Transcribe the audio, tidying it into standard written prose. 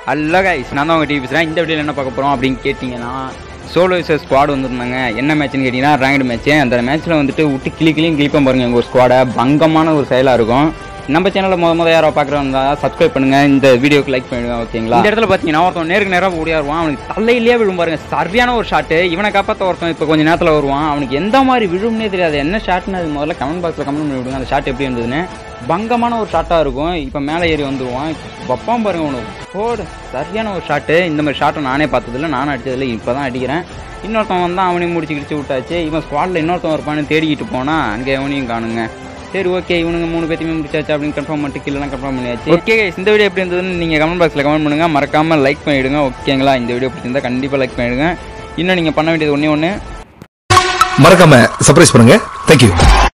Hello guys, நான் தான் உங்கள் டிவி பேசுகிறேன். இந்த வீடியோவில் என்ன பார்க்க போகிறோம் அப்படின்னு கேட்டிங்கன்னா, சோலோ விசஸ் ஸ்குவாட் வந்துருந்தாங்க. என்ன மேட்ச்னு கேட்டிங்கன்னா ரேங்க்டு மேட்ச்சு. அந்த மேட்ச்சில் வந்துட்டு விட்டு கிளிப்பம் பாருங்கள். எங்கள் ஒரு ஸ்குவாடை பங்கமான ஒரு செயலாக இருக்கும். நம்ம சேனலில் முத யாரோ பார்க்குறவங்க சப்ஸ்கிரைப் பண்ணுங்கள், இந்த வீடியோக்கு லைக் பண்ணுங்க, ஓகேங்களா? இந்த இடத்துல பார்த்தீங்கன்னா ஒருத்தன் நேருக்கு நேராக ஓடியாருவான். அவனுக்கு தலையிலேயே விழும் பாருங்க, சரியான ஒரு ஷாட்டு. இவனை காப்பாற்ற ஒருத்தன் இப்போ கொஞ்சம் நேரத்தில் வருவான். அவனுக்கு எந்த மாதிரி விழும்னே தெரியாது. என்ன ஷாட்னு அது முதல்ல கமெண்ட் பாக்ஸில் கமெண்ட் பண்ணி விடுங்க, அந்த ஷாட் எப்படி இருந்ததுன்னு. பங்கமான ஒரு ஷாட்டாக இருக்கும். இப்போ மேலே ஏறி வந்துடுவான். வப்பான் பாருங்க, உனக்கு போடு சரியான ஒரு ஷாட்டு. இந்த மாதிரி ஷாட்டை நானே பார்த்ததில்ல, நானும் அடித்ததில்லை, இப்போ தான் அடிக்கிறேன். இன்னொருத்தன் வந்தால் அவனையும் முடிச்சு விட்டாச்சு. இவன் ஸ்குவாடில் இன்னொருத்தன் இருப்பான்னு தேடிக்கிட்டு போனால் அங்கே எவனையும் காணுங்க. சரி, ஓகே, இவனுங்க 3 பேத்தையுமே முடிச்சாச்சு அப்படின்னு கன்ஃபார்ம் பண்ணிட்டு கீழே கன்ஃபார்ம் பண்ணியாச்சு. ஓகே, இந்த வீடியோ எப்படி இருந்ததுன்னு நீங்கள் கமெண்ட் பாக்ஸில் கமெண்ட் பண்ணுங்கள். மறக்காமல் லைக் பண்ணிவிடுங்க, ஓகேங்களா? இந்த வீடியோ பிடிச்சிருந்தா கண்டிப்பாக லைக் பண்ணிவிடுங்க. இன்னும் நீங்கள் பண்ண வேண்டியது ஒன்று மறக்காம சர்ப்ரைஸ் பண்ணுங்க. தேங்க்யூ.